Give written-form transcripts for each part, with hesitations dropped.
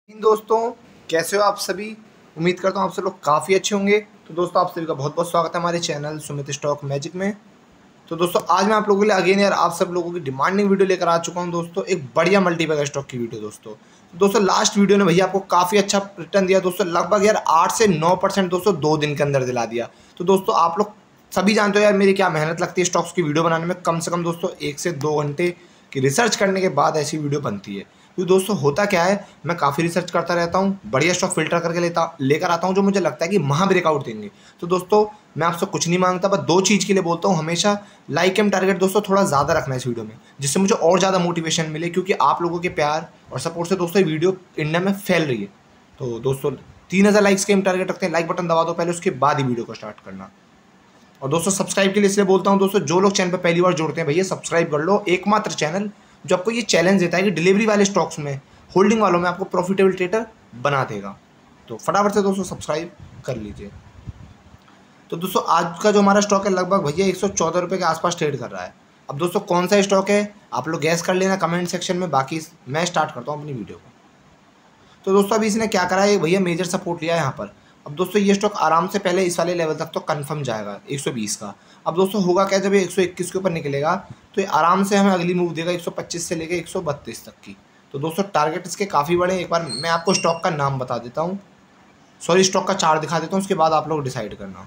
दोस्तों, कैसे हो आप सभी। उम्मीद करता हूँ आप सब लोग काफ़ी अच्छे होंगे। तो दोस्तों, आप सभी का बहुत बहुत स्वागत है हमारे चैनल सुमित स्टॉक मैजिक में। तो दोस्तों, आज मैं आप लोगों के लिए अगेन यार आप सब लोगों की डिमांडिंग वीडियो लेकर आ चुका हूँ दोस्तों, एक बढ़िया मल्टीबैगर स्टॉक की वीडियो दोस्तों लास्ट वीडियो ने भैया आपको काफ़ी अच्छा रिटर्न दिया दोस्तों, लगभग यार 8 से 9% दोस्तों 2 दिन के अंदर दिला दिया। तो दोस्तों, आप लोग सभी जानते हो यार मेरी क्या मेहनत लगती है स्टॉक्स की वीडियो बनाने में। कम से कम दोस्तों 1 से 2 घंटे की रिसर्च करने के बाद ऐसी वीडियो बनती है। तो दोस्तों होता क्या है, मैं काफ़ी रिसर्च करता रहता हूँ, बढ़िया स्टॉक फिल्टर करके लेकर आता हूँ जो मुझे लगता है कि महा ब्रेकआउट देंगे। तो दोस्तों, मैं आपसे कुछ नहीं मांगता, बस 2 चीज़ के लिए बोलता हूँ हमेशा। लाइक एम टारगेट दोस्तों थोड़ा ज़्यादा रखना है इस वीडियो में, जिससे मुझे और ज़्यादा मोटिवेशन मिले, क्योंकि आप लोगों के प्यार और सपोर्ट से दोस्तों ये वीडियो इंडिया में फैल रही है। तो दोस्तों 3000 लाइक्स के हम टारगेट रखते हैं। लाइक बटन दबा दो पहले, उसके बाद ही वीडियो को स्टार्ट करना। और दोस्तों सब्सक्राइब के लिए इसलिए बोलता हूँ दोस्तों, जो लोग चैनल पर पहली बार जुड़ते हैं भैया सब्सक्राइब कर लो। एकमात्र चैनल जो आपको ये चैलेंज देता है कि डिलीवरी वाले स्टॉक्स में, होल्डिंग वालों में आपको प्रॉफिटेबल ट्रेडर बना देगा। तो फटाफट से दोस्तों सब्सक्राइब कर लीजिए। तो दोस्तों आज का जो हमारा स्टॉक है लगभग भैया 114 रुपये के आसपास ट्रेड कर रहा है। अब दोस्तों कौन सा स्टॉक है आप लोग गैस कर लेना कमेंट सेक्शन में, बाकी मैं स्टार्ट करता हूँ अपनी वीडियो को। तो दोस्तों अभी इसने क्या करा है भैया, मेजर सपोर्ट लिया है यहाँ पर। अब दोस्तों ये स्टॉक आराम से पहले इस वाले लेवल तक तो कंफर्म जाएगा 120 का। अब दोस्तों होगा क्या, जब ये 121 के ऊपर निकलेगा तो ये आराम से हमें अगली मूव देगा 125 से लेकर 132 तक की। तो दोस्तों टारगेट इसके काफ़ी बड़े हैं। एक बार मैं आपको स्टॉक का नाम बता देता हूँ, सॉरी स्टॉक का चार्ट दिखा देता हूँ, उसके बाद आप लोग डिसाइड करना।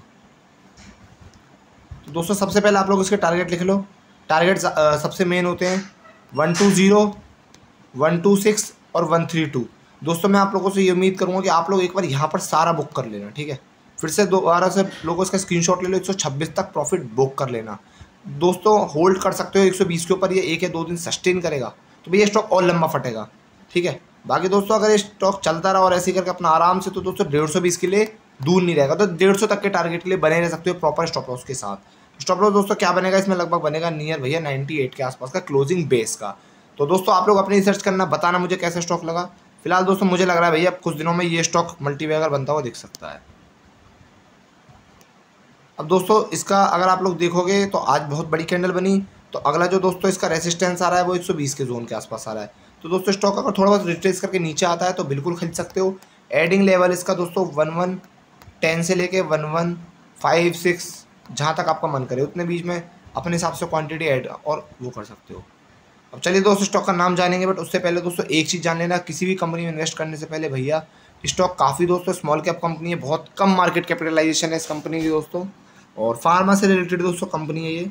तो दोस्तों सबसे पहले आप लोग इसके टारगेट लिख लो। टारगेट सबसे मेन होते हैं 120, 126 और 132। दोस्तों मैं आप लोगों से ये उम्मीद करूँगा कि आप लोग एक बार यहाँ पर सारा बुक कर लेना, ठीक है। फिर से दोबारा से लोगों इसका स्क्रीनशॉट ले लो, 126 तक प्रॉफिट बुक कर लेना। दोस्तों होल्ड कर सकते हो 120 के ऊपर, ये 1 या 2 दिन सस्टेन करेगा तो भैया स्टॉक और लंबा फटेगा, ठीक है। बाकी दोस्तों अगर ये स्टॉक चलता रहा और ऐसे करके अपना आराम से, तो दोस्तों 150 के लिए दूर नहीं रहेगा। तो 150 तक के टारगेट के लिए बने रह सकते हो प्रॉपर स्टॉप लॉस के साथ। स्टॉप लॉस दोस्तों क्या बनेगा इसमें, लगभग बनेगा नियर भैया 98 के आसपास का क्लोजिंग बेस का। तो दोस्तों आप लोग अपनी रिसर्च करना, बताना मुझे कैसा स्टॉक लगा। फिलहाल दोस्तों मुझे लग रहा है भैया कुछ दिनों में ये स्टॉक मल्टीबैगर बनता हुआ दिख सकता है। अब दोस्तों इसका अगर आप लोग देखोगे तो आज बहुत बड़ी कैंडल बनी, तो अगला जो दोस्तों इसका रेसिस्टेंस आ रहा है वो 120 के जोन के आसपास आ रहा है। तो दोस्तों स्टॉक अगर थोड़ा बहुत रिट्रेस करके नीचे आता है तो बिल्कुल खरीद सकते हो। एडिंग लेवल इसका दोस्तों 1110 से लेके 1156, जहाँ तक आपका मन करे उतने बीच में अपने हिसाब से क्वांटिटी ऐड और वो कर सकते हो। अब चलिए दोस्तों स्टॉक का नाम जानेंगे, बट उससे पहले दोस्तों एक चीज़ जान लेना, किसी भी कंपनी में इन्वेस्ट करने से पहले भैया स्टॉक काफ़ी दोस्तों स्मॉल कैप कंपनी है, बहुत कम मार्केट कैपिटलाइजेशन है इस कंपनी की दोस्तों, और फार्मा से रिलेटेड दोस्तों कंपनी है ये।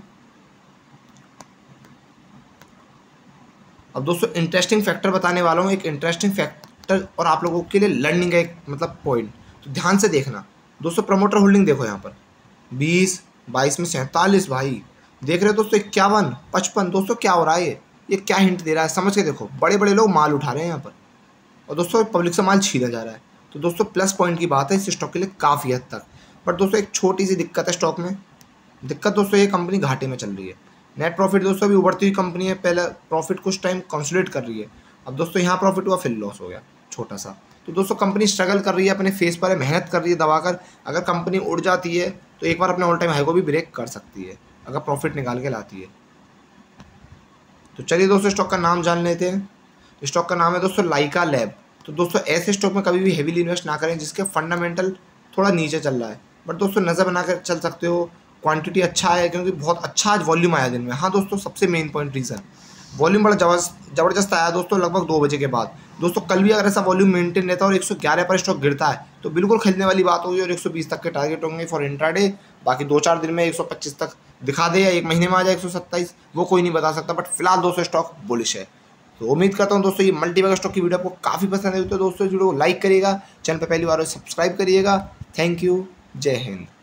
अब दोस्तों इंटरेस्टिंग फैक्टर बताने वाला हूँ, एक इंटरेस्टिंग फैक्टर और आप लोगों के लिए लर्निंग का एक मतलब पॉइंट, तो ध्यान से देखना दोस्तों। प्रमोटर होल्डिंग देखो यहाँ पर 20, 22 में 47 भाई, देख रहे हो दोस्तों 51, 55। दोस्तों क्या हो रहा है, ये क्या हिंट दे रहा है, समझ के देखो। बड़े बड़े लोग माल उठा रहे हैं यहाँ पर, और दोस्तों पब्लिक से माल छीना जा रहा है। तो दोस्तों प्लस पॉइंट की बात है इस स्टॉक के लिए काफ़ी हद तक। बट दोस्तों एक छोटी सी दिक्कत है स्टॉक में, दिक्कत दोस्तों ये कंपनी घाटे में चल रही है। नेट प्रॉफिट दोस्तों अभी उभरती हुई कंपनी है, पहले प्रॉफिट कुछ टाइम कंसोलिडेट कर रही है। अब दोस्तों यहाँ प्रॉफिट हुआ फिर लॉस हो गया छोटा सा। तो दोस्तों कंपनी स्ट्रगल कर रही है, अपने फेस पर मेहनत कर रही है दबाकर। अगर कंपनी उड़ जाती है तो एक बार अपने ऑल टाइम हाई को भी ब्रेक कर सकती है अगर प्रॉफिट निकाल के लाती है। तो चलिए दोस्तों स्टॉक का नाम जान लेते हैं। स्टॉक का नाम है दोस्तों लाइका लैब। तो दोस्तों ऐसे स्टॉक में कभी भी हेवीली इन्वेस्ट ना करें जिसके फंडामेंटल थोड़ा नीचे चल रहा है, बट दोस्तों नज़र बनाकर चल सकते हो। क्वांटिटी अच्छा है क्योंकि बहुत अच्छा आज वॉल्यूम आया दिन में। हाँ दोस्तों सबसे मेन पॉइंट रीज़न, वॉल्यूम बड़ा ज़बरदस्त आया दोस्तों लगभग 2 बजे के बाद। दोस्तों कल भी अगर ऐसा वॉल्यूम मेंटेन रहता है और 111 पर स्टॉक गिरता है तो बिल्कुल खरीदने वाली बात होगी, और 120 तक के टारगेट होंगे फॉर इंट्राडे। बाकी 2-4 दिन में 125 तक दिखा दे या 1 महीने में आ जाए 127, वो कोई नहीं बता सकता। बट फिलहाल दोस्तों स्टॉक बुलिश है। तो उम्मीद करता हूँ दोस्तों ये मल्टीबैगर स्टॉक की वीडियो आपको काफ़ी पसंद आई। तो दोस्तों वीडियो को लाइक करिएगा, चैनल पर पहली बार सब्सक्राइब करिएगा। Thank you, Jai Hind.